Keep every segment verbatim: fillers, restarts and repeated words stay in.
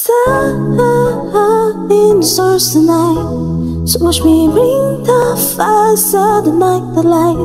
Star in the stars tonight, so watch me bring the fire, set the night the light.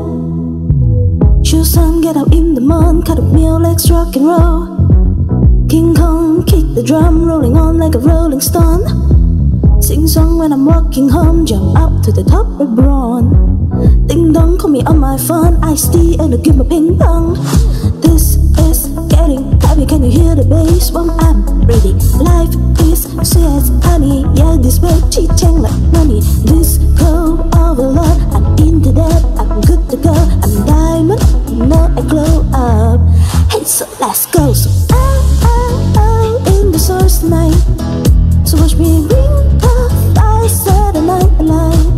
Shoot sun, get out in the morn, cut up meal, legs rock and roll. King Kong, kick the drum, rolling on like a rolling stone. Sing song when I'm walking home, jump up to the top of Braun. Ding dong, call me on my phone, iced tea and a give me ping pong. This is getting heavy, can you hear the bass? Well, I'm ready. Life is serious, honey. Yeah, this way, cheating like money. Disco overload, I'm into that, I'm good to go. I'm diamond, you know I glow up. Hey, so let's go. So oh, oh, oh, in the source tonight. So watch me bring the fire, set the night alight.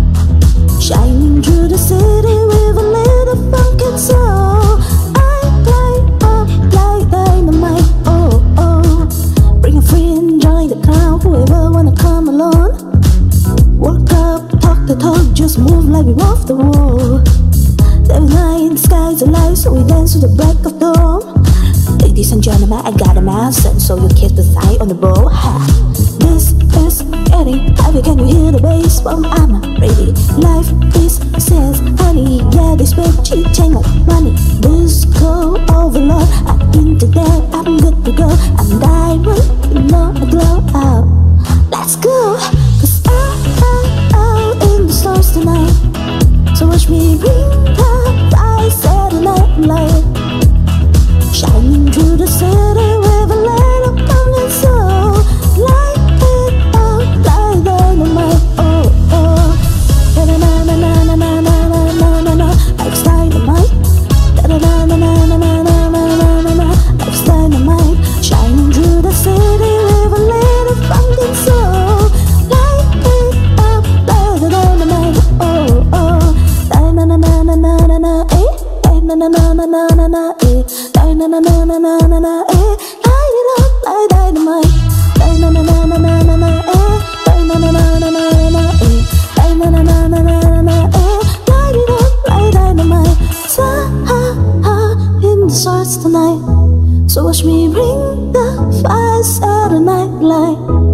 Shining through the city with a little funk and soul. I light up like dynamite. Oh, oh. Bring a friend, join the crowd, whoever wanna come along. Walk up, talk the talk, just move like we walk the wall. There was night, the skies are light, so we dance to the break of dawn. Ladies and gentlemen, I got a mouse, and so you kiss the side on the bowl. This is getting heavy, can you hear the bass? Well, I'm ready. Life is serious, honey. Yeah, this way, cheating like money. Disco overload, I'm into that, I'm good to go. I'm diamond, you know I glow up. Let's go, cause oh, oh, oh, in the stars tonight. So watch me bring the fire, set the night light. Shining through the city with a little fun and soul. Light it up like dynamite. Oh, oh. Da da na na na na na na na na na. Life's dynamite. Da da na na na na na na na na na na. Life's dynamite. Shining through the city with a little fun and soul. Light it up like the dynamite. Oh, oh. Da na na na na na na na. Eh, eh na na na na na na na. Eh. Na na na na na na na, eh. Light it up like dynamite. Na na na na na na na, eh. Na na na na na na, eh. Na na na na na na, eh. Light it up like dynamite. Star in the stars tonight. So watch me bring the fire, set the night light.